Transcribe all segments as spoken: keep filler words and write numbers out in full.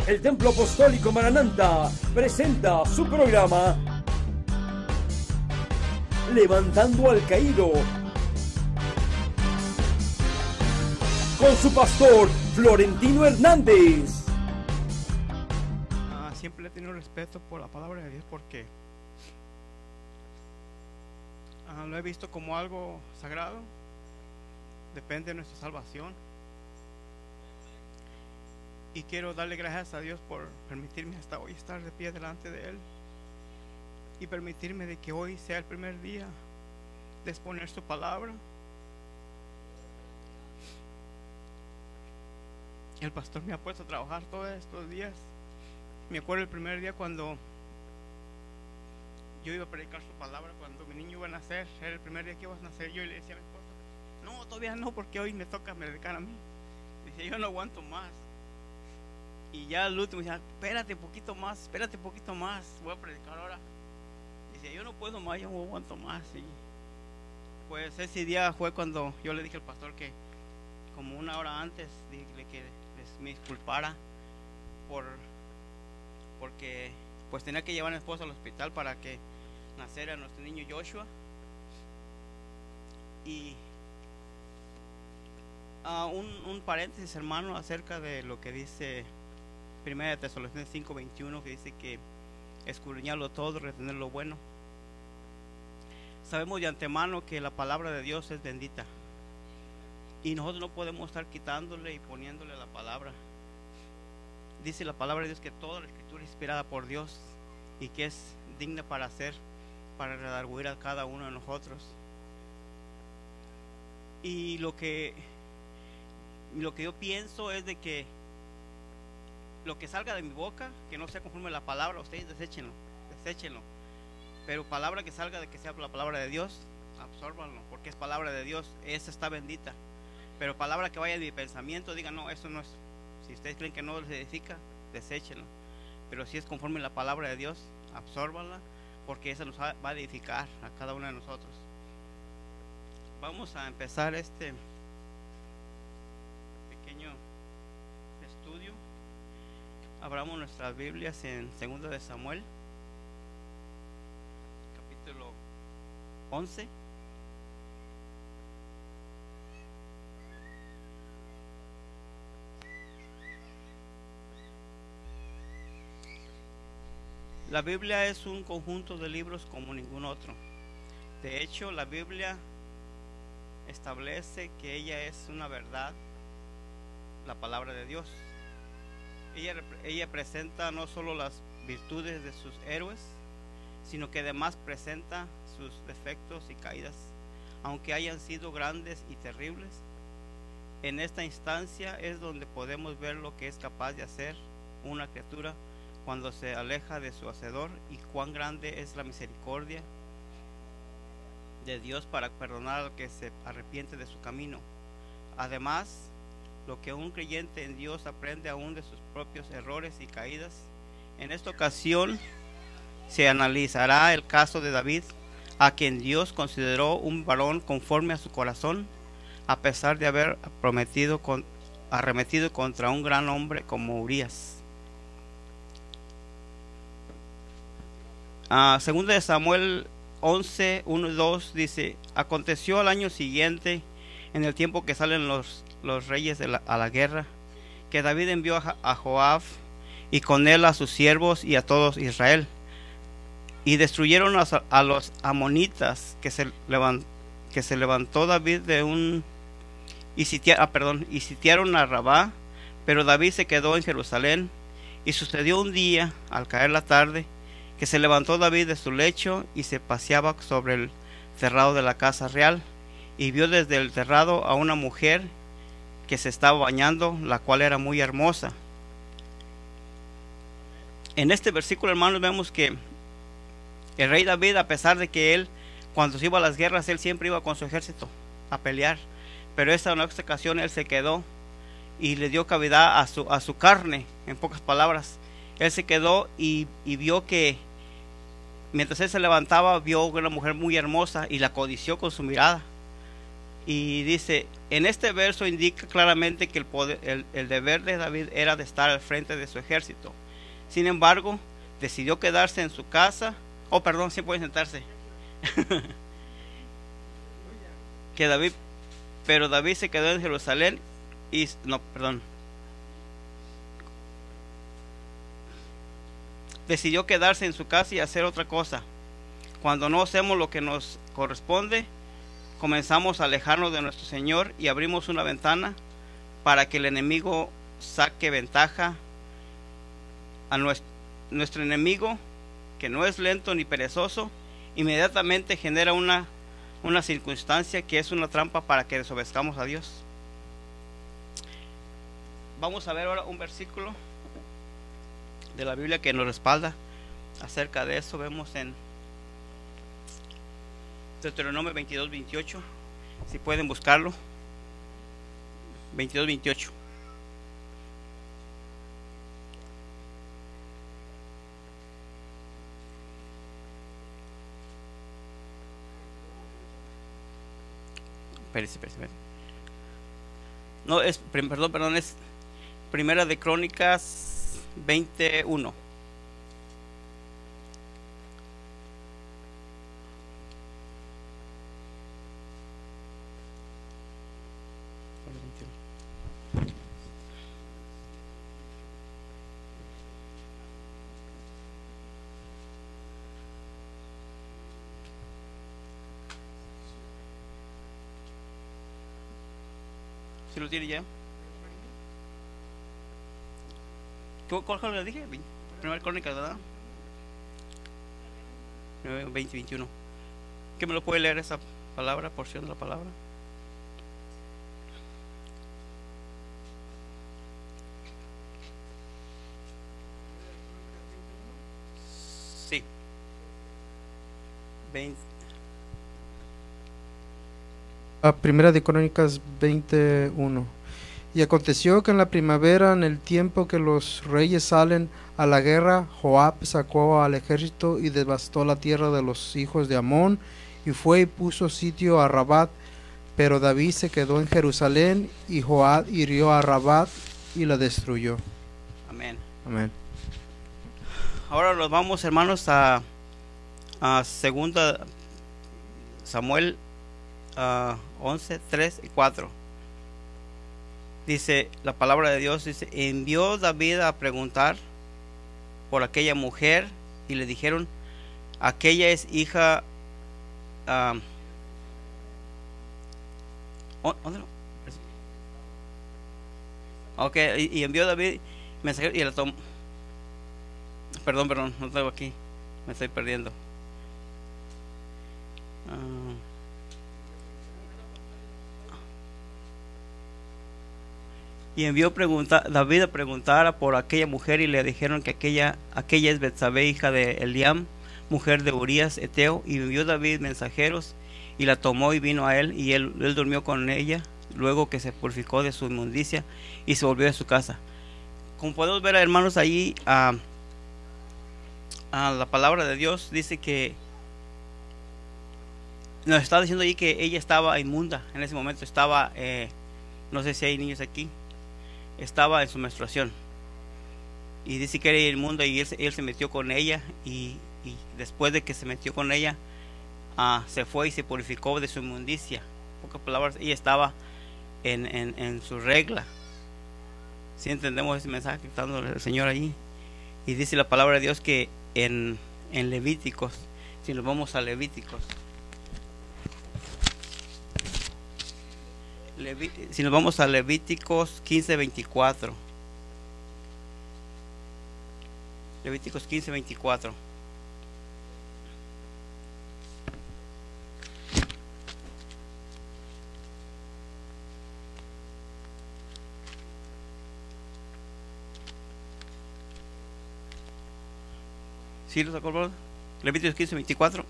El Templo Apostólico Marananta presenta su programa Levantando al Caído, con su pastor Florentino Hernández. Ah, siempre he tenido respeto por la palabra de Dios porque ah, lo he visto como algo sagrado. Depende de nuestra salvación. Y quiero darle gracias a Dios por permitirme hasta hoy estar de pie delante de Él y permitirme de que hoy sea el primer día de exponer su palabra. El pastor me ha puesto a trabajar todos estos días. Me acuerdo el primer día cuando yo iba a predicar su palabra, cuando mi niño iba a nacer. Era el primer día que iba a nacer yo, y le decía a mi esposa: no, todavía no, porque hoy me toca predicar a mí. Dice: yo no aguanto más. Y ya al último decía: espérate un poquito más, espérate un poquito más, voy a predicar ahora. Dice: yo no puedo más, yo no aguanto más. Y pues ese día fue cuando yo le dije al pastor que como una hora antes dile que les, me disculpara por porque pues tenía que llevar a mi esposa al hospital para que naciera nuestro niño Joshua. Y uh, un, un paréntesis, hermano, acerca de lo que dice Primera de Tesalonicenses cinco veintiuno, que dice que escudriñarlo todo, retener lo bueno. Sabemos de antemano que la palabra de Dios es bendita y nosotros no podemos estar quitándole y poniéndole la palabra. Dice la palabra de Dios que toda la escritura es inspirada por Dios y que es digna para hacer, para redarguir a cada uno de nosotros. Y lo que lo que yo pienso es de que lo que salga de mi boca, que no sea conforme a la palabra, ustedes deséchenlo, deséchenlo. Pero palabra que salga de que sea la palabra de Dios, absórbanlo, porque es palabra de Dios, esa está bendita. Pero palabra que vaya de mi pensamiento, digan: no, eso no es. Si ustedes creen que no les edifica, deséchenlo. Pero si es conforme a la palabra de Dios, absórbanla, porque esa nos va a edificar a cada uno de nosotros. Vamos a empezar este pequeño estudio. Abramos nuestras Biblias en Segunda de Samuel, capítulo once. La Biblia es un conjunto de libros como ningún otro. De hecho, la Biblia establece que ella es una verdad, la palabra de Dios. Ella, ella presenta no solo las virtudes de sus héroes, sino que además presenta sus defectos y caídas, aunque hayan sido grandes y terribles. En esta instancia es donde podemos ver lo que es capaz de hacer una criatura cuando se aleja de su hacedor, y cuán grande es la misericordia de Dios para perdonar al que se arrepiente de su camino. Además, lo que un creyente en Dios aprende aún de sus propios errores y caídas. En esta ocasión se analizará el caso de David, a quien Dios consideró un varón conforme a su corazón, a pesar de haber prometido con, arremetido contra un gran hombre como Urías. Uh, Segunda de Samuel once, uno y dos dice: aconteció al año siguiente, en el tiempo que salen los, los reyes de la, a la guerra, que David envió a, a Joab y con él a sus siervos y a todos Israel, y destruyeron a, a los amonitas que se, levant, que se levantó David de un y, sitia, ah, perdón, y sitiaron a Rabá, pero David se quedó en Jerusalén. Y sucedió un día, al caer la tarde, que se levantó David de su lecho y se paseaba sobre el terrado de la casa real, y vio desde el terrado a una mujer que se estaba bañando, la cual era muy hermosa. En este versículo, hermanos, vemos que el rey David, a pesar de que él, cuando se iba a las guerras, él siempre iba con su ejército a pelear, pero esta en esta ocasión él se quedó y le dio cavidad a su, a su carne. En pocas palabras, él se quedó y, y vio que mientras él se levantaba, vio una mujer muy hermosa y la codició con su mirada. Y dice, en este verso indica claramente que el, poder, el, el deber de David era de estar al frente de su ejército. Sin embargo, decidió quedarse en su casa. Oh, perdón, sí puede sentarse. que David, pero David se quedó en Jerusalén y no, perdón. Decidió quedarse en su casa y hacer otra cosa. Cuando no hacemos lo que nos corresponde, comenzamos a alejarnos de nuestro Señor y abrimos una ventana para que el enemigo saque ventaja a nuestro, nuestro enemigo, que no es lento ni perezoso, inmediatamente genera una, una circunstancia que es una trampa para que desobedezcamos a Dios. Vamos a ver ahora un versículo de la Biblia que nos respalda acerca de eso. Vemos en Deuteronomio veintidós, veintiocho, si pueden buscarlo. veintidós, veintiocho. Espérese, espérese, espérese. No, es, perdón, perdón, es Primera de Crónicas veintiuno. ¿Sí lo tiene ya? ¿Cuál le dije? Primera Crónica, ¿verdad? veinte, veintiuno. ¿Qué me lo puede leer esa palabra, porción de la palabra? Sí. veinte. A Primera de Crónicas veintiuno. Y aconteció que en la primavera, en el tiempo que los reyes salen a la guerra, Joab sacó al ejército y devastó la tierra de los hijos de Amón, y fue y puso sitio a Rabat. Pero David se quedó en Jerusalén, y Joab hirió a Rabat y la destruyó. Amén. Amén. Ahora nos vamos, hermanos, a, a segunda Samuel uh, once, tres y cuatro. Dice la palabra de Dios, dice, envió David a preguntar por aquella mujer y le dijeron, aquella es hija, uh, ¿dónde lo? Ok, y, y envió David mensajero y la tomó. Perdón, perdón, no tengo aquí, me estoy perdiendo. Uh, Y envió pregunta, David a preguntar por aquella mujer y le dijeron que aquella, aquella es Betsabé, hija de Eliam, mujer de Urías Eteo. Y envió David mensajeros y la tomó y vino a él, y él, él durmió con ella, luego que se purificó de su inmundicia y se volvió a su casa. Como podemos ver, hermanos, allí a, a la palabra de Dios dice que nos está diciendo allí que ella estaba inmunda en ese momento, estaba, eh, no sé si hay niños aquí, estaba en su menstruación y dice que era inmunda, y él, él se metió con ella, y, y después de que se metió con ella uh, se fue y se purificó de su inmundicia. En pocas palabras, ella estaba en, en, en su regla. Si entendemos ese mensaje que está dando el Señor allí. Y dice la palabra de Dios que en, en Levíticos, si nos vamos a Levíticos, Leví, si nos vamos a Levíticos quince, veinticuatro. Levíticos quince, veinticuatro. ¿Sí lo sacó, bro? Levíticos quince, veinticuatro.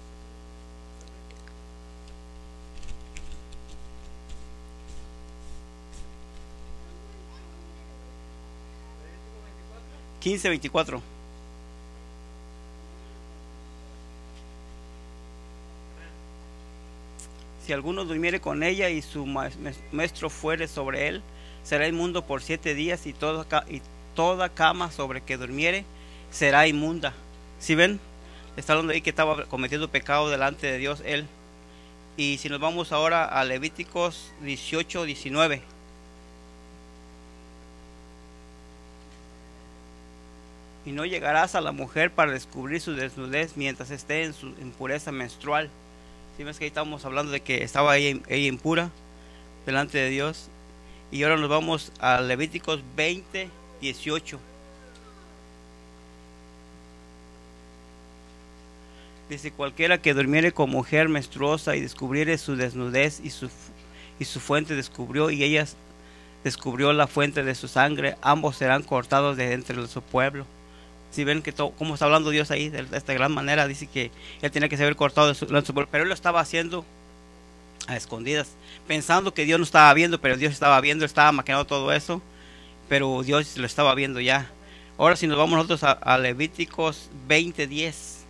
quince, veinticuatro. Si alguno durmiere con ella y su maestro fuere sobre él, será inmundo por siete días, y toda, y toda cama sobre que durmiere será inmunda. ¿Sí ven? Está hablando ahí que estaba cometiendo pecado delante de Dios él. Y si nos vamos ahora a Levíticos dieciocho, diecinueve. Y no llegarás a la mujer para descubrir su desnudez mientras esté en su impureza menstrual. ¿Sí ves que ahí estamos hablando de que estaba ella, ella impura delante de Dios? Y ahora nos vamos a Levíticos veinte, dieciocho. Dice: cualquiera que durmiere con mujer menstruosa y descubriere su desnudez, y su, y su fuente descubrió, y ella descubrió la fuente de su sangre, ambos serán cortados de entre su pueblo. Si ven que todo, cómo está hablando Dios ahí de, de esta gran manera, dice que él tenía que ser cortado de su, de su pueblo, pero él lo estaba haciendo a escondidas, pensando que Dios no estaba viendo, pero Dios estaba viendo, estaba maquinando todo eso, pero Dios lo estaba viendo ya. Ahora si nos vamos nosotros a, a Levíticos veinte, diez.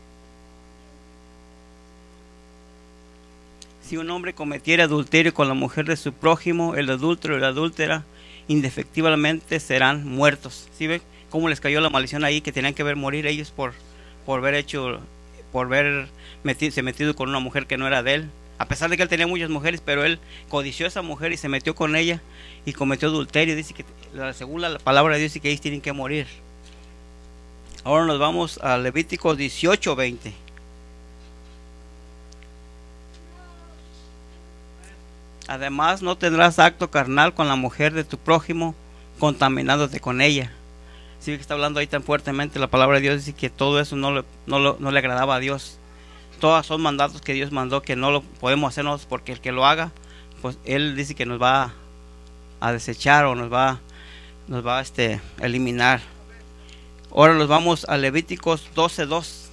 Si un hombre cometiera adulterio con la mujer de su prójimo, el adúltero y la adúltera indefectiblemente serán muertos. ¿Sí ven cómo les cayó la maldición ahí, que tenían que ver morir ellos por por haber hecho, por haber metido, se metido con una mujer que no era de él? A pesar de que él tenía muchas mujeres, pero él codició a esa mujer y se metió con ella y cometió adulterio. Dice que, según la palabra de Dios, dice que ellos tienen que morir. Ahora nos vamos a Levíticos dieciocho, veinte. Además, no tendrás acto carnal con la mujer de tu prójimo, contaminándote con ella. Sí, que está hablando ahí tan fuertemente la palabra de Dios, dice que todo eso no le, no, lo, no le agradaba a Dios. Todos son mandatos que Dios mandó, que no lo podemos hacer nosotros, porque el que lo haga, pues él dice que nos va a, a desechar o nos va, nos va a este, eliminar. Ahora nos vamos a Levíticos doce, dos.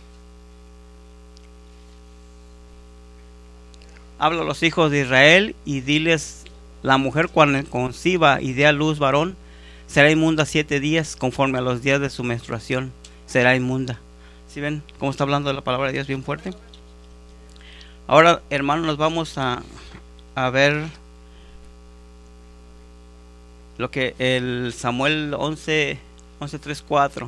Habla a los hijos de Israel y diles: la mujer cuando conciba y dé a luz varón, será inmunda siete días, conforme a los días de su menstruación será inmunda. ¿Sí ven cómo está hablando de la palabra de Dios bien fuerte? Ahora, hermanos, nos vamos a, a ver lo que el Samuel once, once, tres, cuatro.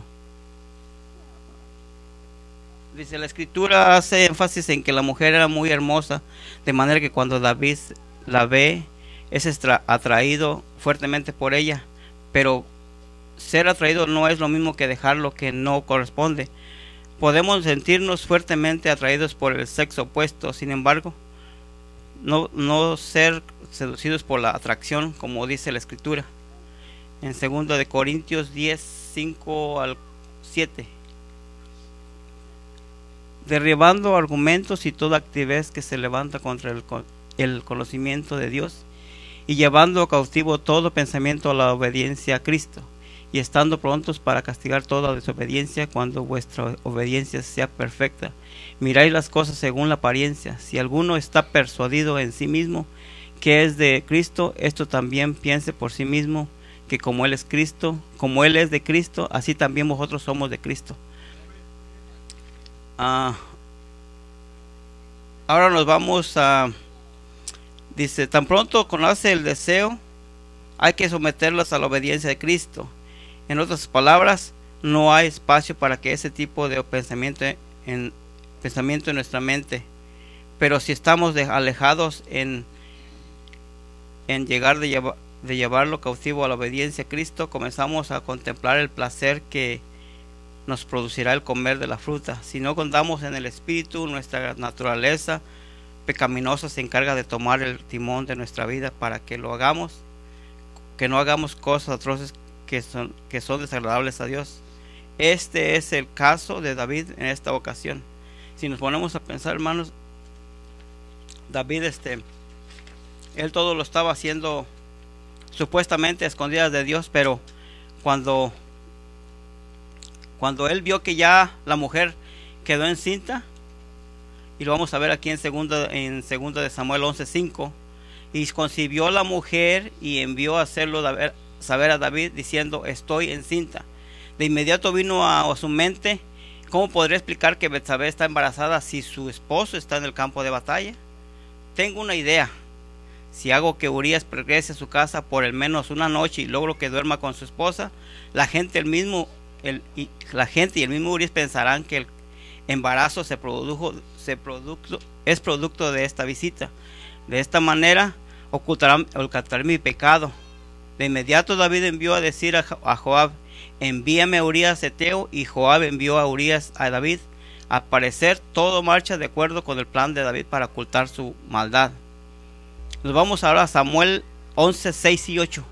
Dice: la escritura hace énfasis en que la mujer era muy hermosa, de manera que cuando David la ve, es atraído fuertemente por ella. Pero ser atraído no es lo mismo que dejar lo que no corresponde. Podemos sentirnos fuertemente atraídos por el sexo opuesto, sin embargo, no, no ser seducidos por la atracción, como dice la escritura en segunda de Corintios diez, cinco al siete. Derribando argumentos y toda actividad que se levanta contra el, el conocimiento de Dios, y llevando cautivo todo pensamiento a la obediencia a Cristo, y estando prontos para castigar toda desobediencia cuando vuestra obediencia sea perfecta. Miráis las cosas según la apariencia. Si alguno está persuadido en sí mismo que es de Cristo, esto también piense por sí mismo, que como él es Cristo, como él es de Cristo, así también vosotros somos de Cristo. Ah, ahora nos vamos a... Dice: tan pronto conoce el deseo, hay que someterlos a la obediencia de Cristo. En otras palabras, no hay espacio para que ese tipo de pensamiento en, pensamiento en nuestra mente. Pero si estamos de, alejados en, en llegar de, lleva, de llevarlo cautivo a la obediencia a Cristo, comenzamos a contemplar el placer que nos producirá el comer de la fruta. Si no contamos en el Espíritu, nuestra naturaleza pecaminosa se encarga de tomar el timón de nuestra vida para que lo hagamos, que no hagamos cosas atroces que son, que son desagradables a Dios. Este es el caso de David en esta ocasión. Si nos ponemos a pensar, hermanos, David, este, él todo lo estaba haciendo supuestamente a escondidas de Dios, pero cuando, cuando él vio que ya la mujer quedó encinta, y lo vamos a ver aquí en segunda, en segunda de Samuel once, cinco. Y concibió la mujer y envió a hacerlo saber a David, diciendo: estoy encinta. De inmediato vino a, a su mente: ¿cómo podría explicar que Betsabé está embarazada si su esposo está en el campo de batalla? tengo una idea. Si hago que Urías regrese a su casa por el menos una noche y logro que duerma con su esposa, la gente, el mismo, el, y, la gente y el mismo Urías pensarán que el embarazo se produjo, se producto, es producto de esta visita. De esta manera ocultarán, ocultaré mi pecado. De inmediato David envió a decir a, a Joab: envíame a Urías Eteo, y Joab envió a Urías a David. Al parecer todo marcha de acuerdo con el plan de David para ocultar su maldad. Nos vamos ahora a Samuel once, seis y ocho.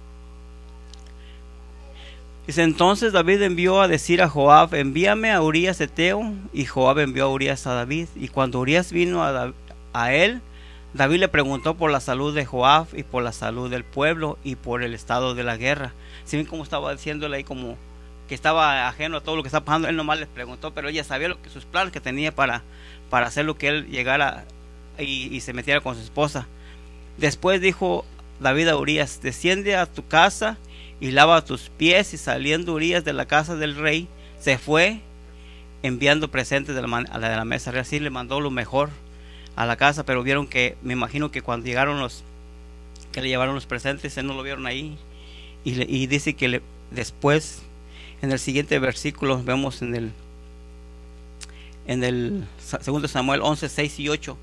Dice: entonces David envió a decir a Joab: envíame a Urías Eteo, y Joab envió a Urías a David. Y cuando Urías vino a, David, a él, David le preguntó por la salud de Joab y por la salud del pueblo y por el estado de la guerra. Si ven cómo estaba diciéndole ahí, como que estaba ajeno a todo lo que estaba pasando, él nomás les preguntó, pero ella sabía lo que, sus planes que tenía para, para hacer lo que él llegara y, y se metiera con su esposa. Después dijo David a Urías: desciende a tu casa y lava tus pies. Y saliendo Urías de la casa del rey, se fue enviando presentes de la, a la de la mesa real. Así le mandó lo mejor a la casa, pero vieron que, me imagino que cuando llegaron los que le llevaron los presentes, él no lo vieron ahí, y, le, y dice que le, después en el siguiente versículo vemos en el en el segundo Samuel once, seis y ocho,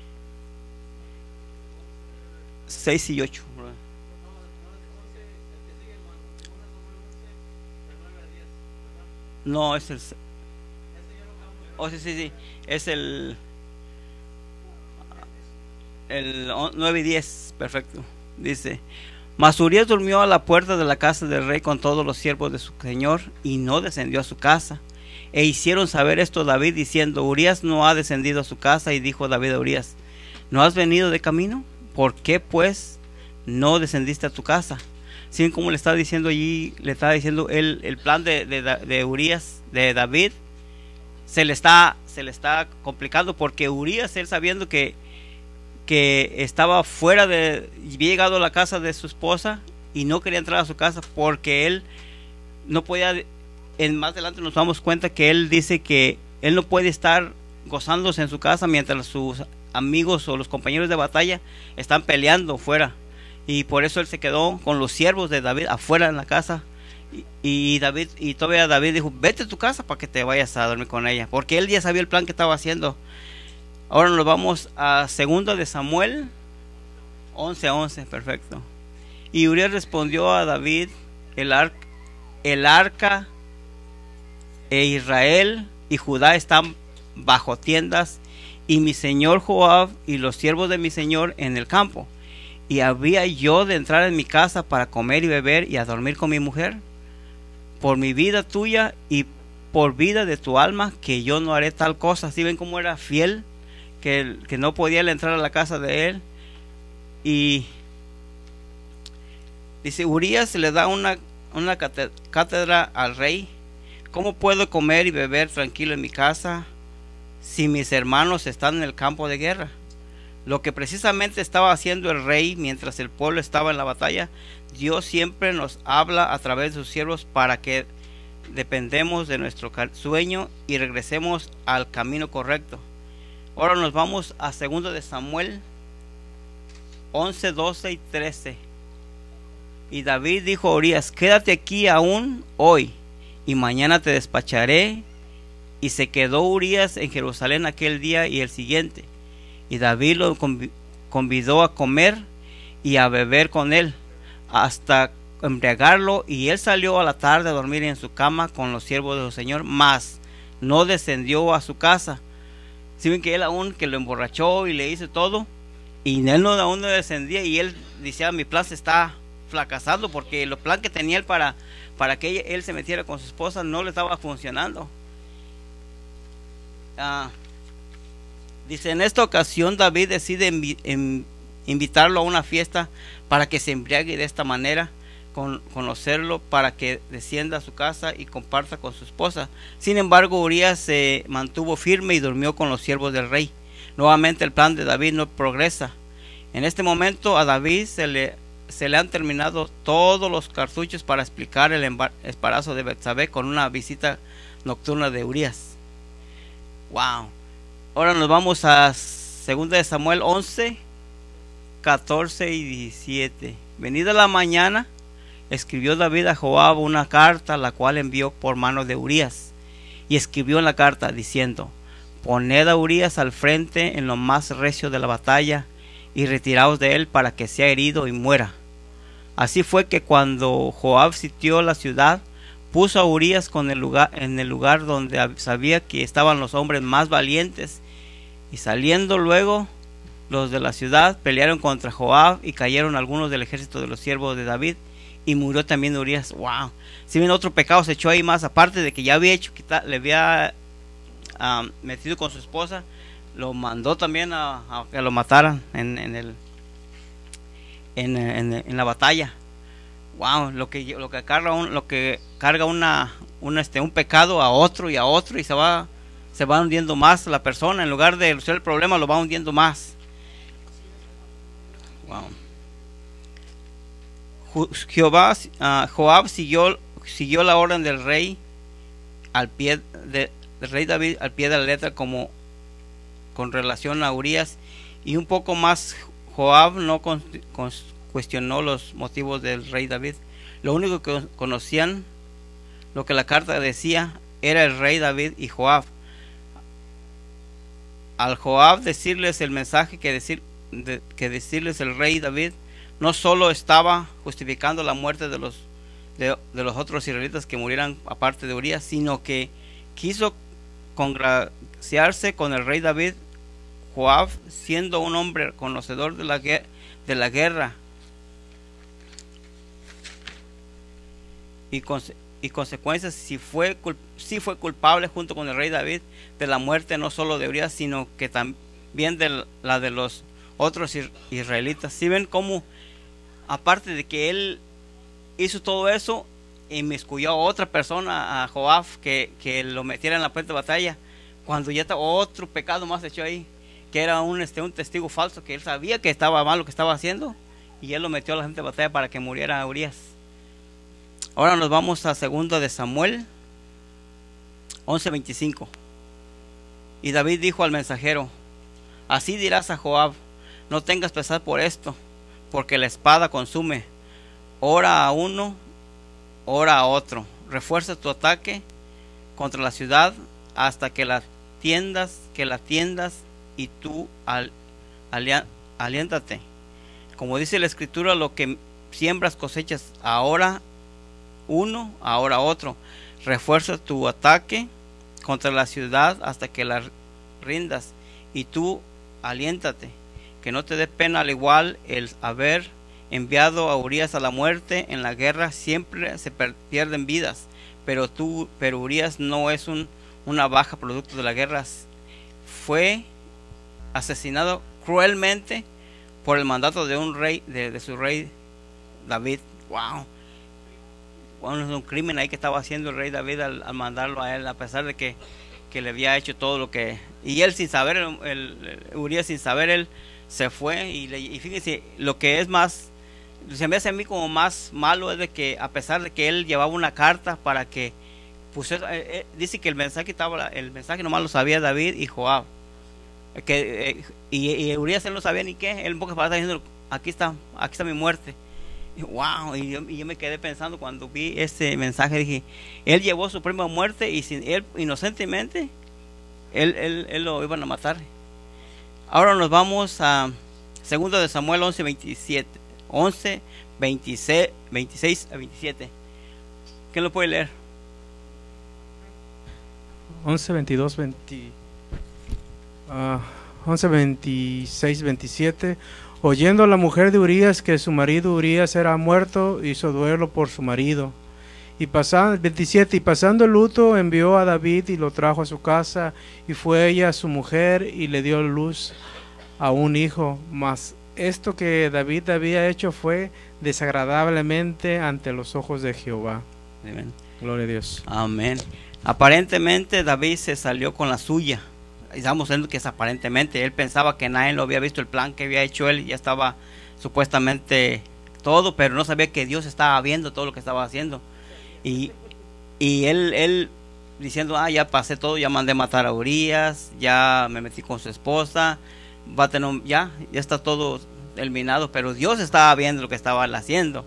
seis y ocho. No, es el oh, sí, sí, sí, es el el nueve y diez, perfecto. Dice: mas Urías durmió a la puerta de la casa del rey con todos los siervos de su señor, y no descendió a su casa. E hicieron saber esto a David, diciendo: Urías no ha descendido a su casa. Y dijo David a Urías: ¿no has venido de camino? ¿Por qué pues no descendiste a tu casa? ¿Sí? Como le estaba diciendo allí, le estaba diciendo el, el plan de, de, de Urías, de David, se le está, se le está complicando, porque Urías, él sabiendo que que estaba fuera de, había llegado a la casa de su esposa y no quería entrar a su casa porque él no podía. En más adelante nos damos cuenta que él dice que él no puede estar gozándose en su casa mientras sus amigos o los compañeros de batalla están peleando fuera, y por eso él se quedó con los siervos de David afuera en la casa. Y, y David, y todavía David dijo: vete a tu casa para que te vayas a dormir con ella, porque él ya sabía el plan que estaba haciendo. Ahora nos vamos a segundo de Samuel once, once, perfecto. Y Urías respondió a David: el, ar el arca e Israel y Judá están bajo tiendas, y mi señor Joab y los siervos de mi señor en el campo. Y había yo de entrar en mi casa para comer y beber y a dormir con mi mujer. Por mi vida tuya y por vida de tu alma, que yo no haré tal cosa. ¿Sí ven cómo era fiel? Que, que no podía entrar a la casa de él. Y dice: Urías le da una, una cátedra al rey: ¿cómo puedo comer y beber tranquilo en mi casa si mis hermanos están en el campo de guerra? Lo que precisamente estaba haciendo el rey mientras el pueblo estaba en la batalla. Dios siempre nos habla a través de sus siervos para que dependemos de nuestro sueño y regresemos al camino correcto. Ahora nos vamos a segundo de Samuel once, doce y trece. Y David dijo a Urías: quédate aquí aún hoy, y mañana te despacharé. Y se quedó Urías en Jerusalén aquel día y el siguiente. Y David lo convidó a comer y a beber con él, hasta embriagarlo, y él salió a la tarde a dormir en su cama con los siervos de su señor, mas no descendió a su casa. Si ven que él aún que lo emborrachó y le hizo todo, y él no aún no descendía, y él decía: mi plan se está fracasando, porque el plan que tenía él para, para que él, él se metiera con su esposa no le estaba funcionando. Ah, dice: en esta ocasión David decide envi en, invitarlo a una fiesta para que se embriague, de esta manera con, conocerlo, para que descienda a su casa y comparta con su esposa. Sin embargo, Urías se mantuvo firme y durmió con los siervos del rey. Nuevamente el plan de David no progresa. En este momento a David se le, se le han terminado todos los cartuchos para explicar el embarazo de Betsabé con una visita nocturna de Urías. Wow. Ahora nos vamos a Segunda de Samuel once, catorce y diecisiete. Venida la mañana, escribió David a Joab una carta, la cual envió por mano de Urías. Y escribió en la carta diciendo: poned a Urías al frente en lo más recio de la batalla, y retiraos de él para que sea herido y muera. Así fue que cuando Joab sitió la ciudad, puso a Urías con el lugar, en el lugar donde sabía que estaban los hombres más valientes. Y saliendo luego los de la ciudad, pelearon contra Joab, y cayeron algunos del ejército de los siervos de David, y murió también Urías. Wow. Si bien otro pecado se echó ahí más, aparte de que ya había hecho, le había um, metido con su esposa, lo mandó también a, a que lo mataran en, en el en, en, en la batalla. Wow, lo que lo que carga un, lo que carga una, una este un pecado a otro y a otro, y se va se va hundiendo más la persona. En lugar de resolver el problema, lo va hundiendo más. Wow. Jehová, uh, Joab siguió siguió la orden del rey al pie de, del rey David al pie de la letra, como con relación a Urías, y un poco más. Joab no con, con, cuestionó los motivos del rey David. Lo único que conocían, lo que la carta decía, era el rey David y Joab. Al Joab decirles el mensaje que, decir, de, que decirles el rey David, no solo estaba justificando la muerte de los de, de los otros israelitas que murieran aparte de Urías, sino que quiso congraciarse con el rey David. Joab, siendo un hombre conocedor de la, de la guerra y, conse, y consecuencias, si fue, si fue culpable junto con el rey David de la muerte no solo de Urías, sino que también de la de los otros israelitas. Si ven cómo, aparte de que él hizo todo eso, inmiscuyó a otra persona, a Joab, que, que lo metiera en la puerta de batalla, cuando ya estaba otro pecado más hecho ahí, que era un, este, un testigo falso, que él sabía que estaba mal lo que estaba haciendo, y él lo metió a la gente de batalla para que muriera Urías. Ahora nos vamos a Segunda de Samuel once veinticinco. Y David dijo al mensajero: así dirás a Joab: no tengas pesar por esto, porque la espada consume. Ora a uno, ora a otro. Refuerza tu ataque contra la ciudad hasta que la tiendas, que la tiendas, y tú al, alia, aliéntate. Como dice la escritura, lo que siembras cosechas. Ahora uno, ahora otro. Refuerza tu ataque contra la ciudad hasta que la rindas, y tú aliéntate. Que no te dé pena al igual el haber enviado a Urías a la muerte. En la guerra siempre se pierden vidas, pero tú, pero Urías no es un, una baja producto de la guerra. Fue asesinado cruelmente por el mandato de un rey, de, de su rey David. Wow. Bueno, es un crimen ahí que estaba haciendo el rey David al, al mandarlo a él, a pesar de que, que le había hecho todo lo que, y él sin saber, el, el, el Urías sin saber, él se fue. Y, le, y fíjense, lo que es más, se me hace a mí como más malo, es de que a pesar de que él llevaba una carta para que pusiera, eh, eh, dice que el mensaje estaba, el mensaje nomás lo sabía David y Joab, que eh, y, y Urías él no sabía ni qué. Él en pocas palabras diciendo: aquí está, aquí está mi muerte. Y, wow, y yo, y yo me quedé pensando cuando vi ese mensaje, dije, él llevó su prima a muerte, y sin él, inocentemente, él, él, él lo iban a matar. Ahora nos vamos a Segunda de Samuel once veintisiete, once veintiséis, veintiséis a veintisiete. ¿Quién lo puede leer? once, veintidós, veinte, uh, once, veintiséis, veintisiete. Oyendo la mujer de Urías que su marido Urías era muerto, hizo duelo por su marido. Y pasando, veintisiete, y pasando el luto, envió a David y lo trajo a su casa, y fue ella su mujer, y le dio luz a un hijo. Mas esto que David había hecho fue desagradablemente ante los ojos de Jehová. Amén. Gloria a Dios. Amén. Aparentemente David se salió con la suya. Estamos viendo que es aparentemente. Él pensaba que nadie lo había visto, el plan que había hecho él. Ya estaba supuestamente todo, pero no sabía que Dios estaba viendo todo lo que estaba haciendo. Y, y él, él diciendo: ah, ya pasé todo, ya mandé matar a Urías, ya me metí con su esposa, va a tener un, ya, ya está todo terminado, pero Dios estaba viendo lo que estaba haciendo.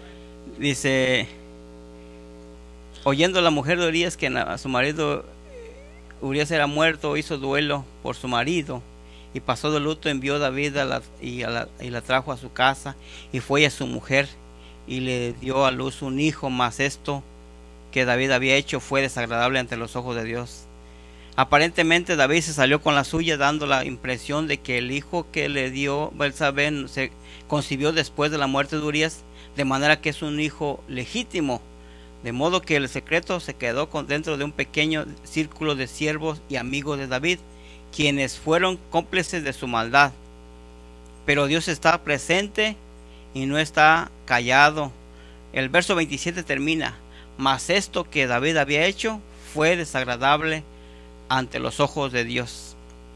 Dice, oyendo la mujer de Urías que a su marido Urías era muerto, hizo duelo por su marido y pasó de luto, envió David a la, y, a la, y la trajo a su casa y fue a su mujer y le dio a luz un hijo, mas esto que David había hecho fue desagradable ante los ojos de Dios. Aparentemente David se salió con la suya, dando la impresión de que el hijo que le dio Betsabé se concibió después de la muerte de Urías, de manera que es un hijo legítimo, de modo que el secreto se quedó con, dentro de un pequeño círculo de siervos y amigos de David, quienes fueron cómplices de su maldad. Pero Dios está presente y no está callado. El verso veintisiete termina, mas esto que David había hecho fue desagradable ante los ojos de Dios.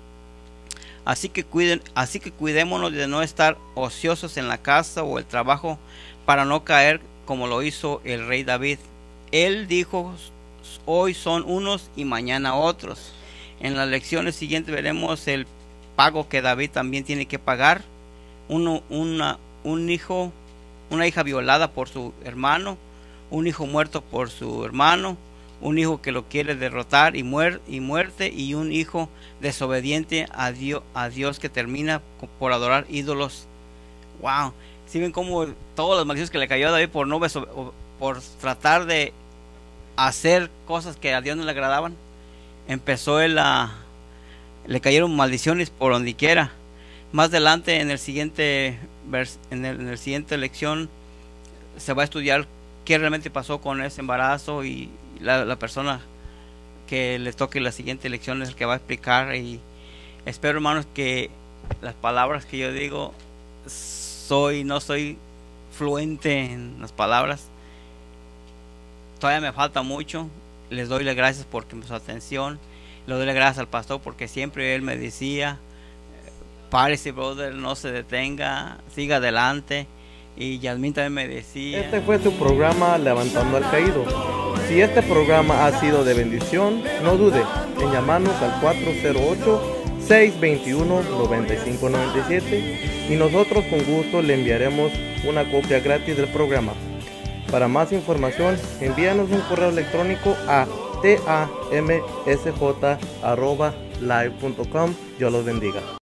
Así que cuiden, así que cuidémonos de no estar ociosos en la casa o el trabajo, para no caer como lo hizo el rey David. Él dijo, hoy son unos y mañana otros. En las lecciones siguientes veremos el pago que David también tiene que pagar. Uno, una, un hijo, una hija violada por su hermano, un hijo muerto por su hermano, un hijo que lo quiere derrotar y, muer y muerte, y un hijo desobediente a Dios, a Dios que termina por adorar ídolos. Wow, si ven cómo todas las maldiciones que le cayó a David por no por tratar de hacer cosas que a Dios no le agradaban, empezó él a le cayeron maldiciones por donde quiera. Más adelante en el siguiente vers, en, el, en el siguiente lección se va a estudiar qué realmente pasó con ese embarazo, y la, la persona que le toque la siguiente lección es el que va a explicar. Y espero, hermanos, que las palabras que yo digo, soy no soy fluente en las palabras, todavía me falta mucho. Les doy las gracias por su atención. Le doy las gracias al pastor porque siempre él me decía, párese, brother, no se detenga, siga adelante. Y Yasmín también me decía. Este fue su programa Levantando al Caído. Si este programa ha sido de bendición, no dude en llamarnos al cuatro cero ocho, seis dos uno, nueve cinco nueve siete y nosotros con gusto le enviaremos una copia gratis del programa. Para más información, envíanos un correo electrónico a tamsj arroba live punto com. Dios los bendiga.